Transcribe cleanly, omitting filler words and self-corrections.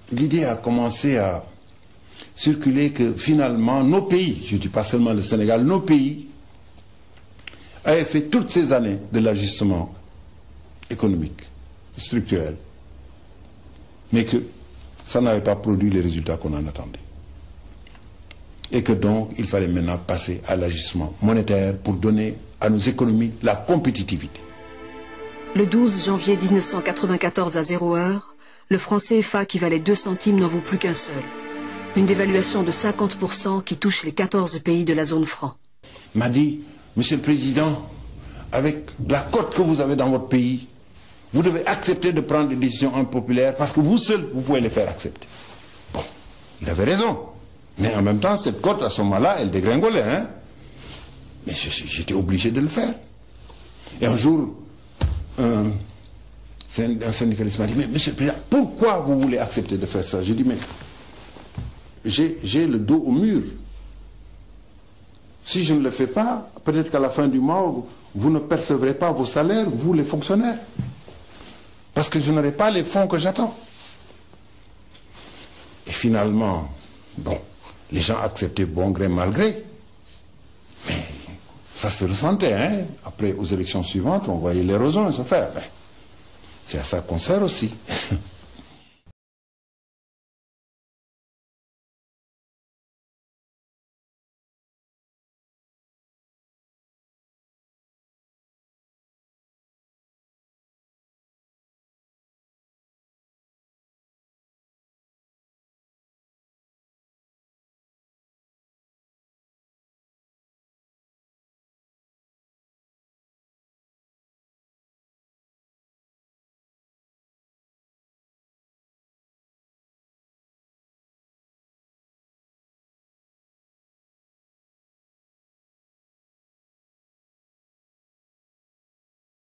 l'idée a commencé à circuler que finalement nos pays, je ne dis pas seulement le Sénégal, nos pays avaient fait toutes ces années de l'ajustement économique, structurel, mais que ça n'avait pas produit les résultats qu'on en attendait. Et que donc il fallait maintenant passer à l'ajustement monétaire pour donner à nos économies la compétitivité. Le 12 janvier 1994 à 0 heure, le franc CFA qui valait 2 centimes n'en vaut plus qu'un seul. Une dévaluation de 50% qui touche les 14 pays de la zone franc. M'a dit, Monsieur le Président, avec la cote que vous avez dans votre pays, vous devez accepter de prendre des décisions impopulaires parce que vous seul, vous pouvez les faire accepter. Bon, il avait raison. Mais en même temps, cette cote, à ce moment-là, elle dégringolait. Hein? Mais j'étais obligé de le faire. Et un jour, un syndicaliste m'a dit, mais Monsieur le Président, pourquoi vous voulez accepter de faire ça? J'ai dit, mais j'ai le dos au mur. Si je ne le fais pas, peut-être qu'à la fin du mois, vous ne percevrez pas vos salaires, vous les fonctionnaires. Parce que je n'aurai pas les fonds que j'attends. Et finalement, bon, les gens acceptaient bon gré, mal gré. Mais ça se ressentait, hein. Après, aux élections suivantes, on voyait l'érosion se faire. C'est à ça qu'on sert aussi.